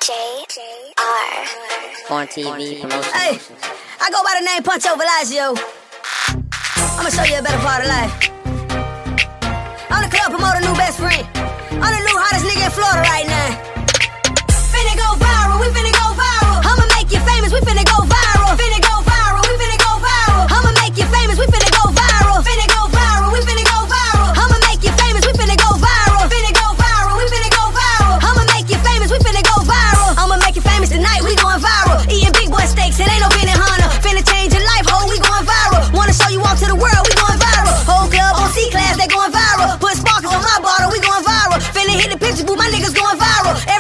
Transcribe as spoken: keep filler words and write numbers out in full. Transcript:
J R Foreign T V promotion. Hey, I go by the name Puncho Velasio. I'ma show you a better part of life. I'm the club promoter, new best friend. I'm the new hottest nigga in Florida right now. Finna go viral, we finna go viral. I'ma make you famous, we finna go viral. Finna go viral, we finna go viral. I'ma make you famous, we finna go viral. Finna go viral, we finna go viral. I'ma make you famous, we finna go viral. Finna go viral, we finna go viral. I'ma make you famous, we finna go viral. I'ma make you famous tonight, we going viral. Eating big boy steaks, it ain't no Benny Hunter. Finna change your life, ho, we going viral. Wanna show you off to the world, we going viral. Whole club on C-class, they going viral. Put sparkles on my bottle, we going viral. Finna hit the picture booth, my niggas going viral.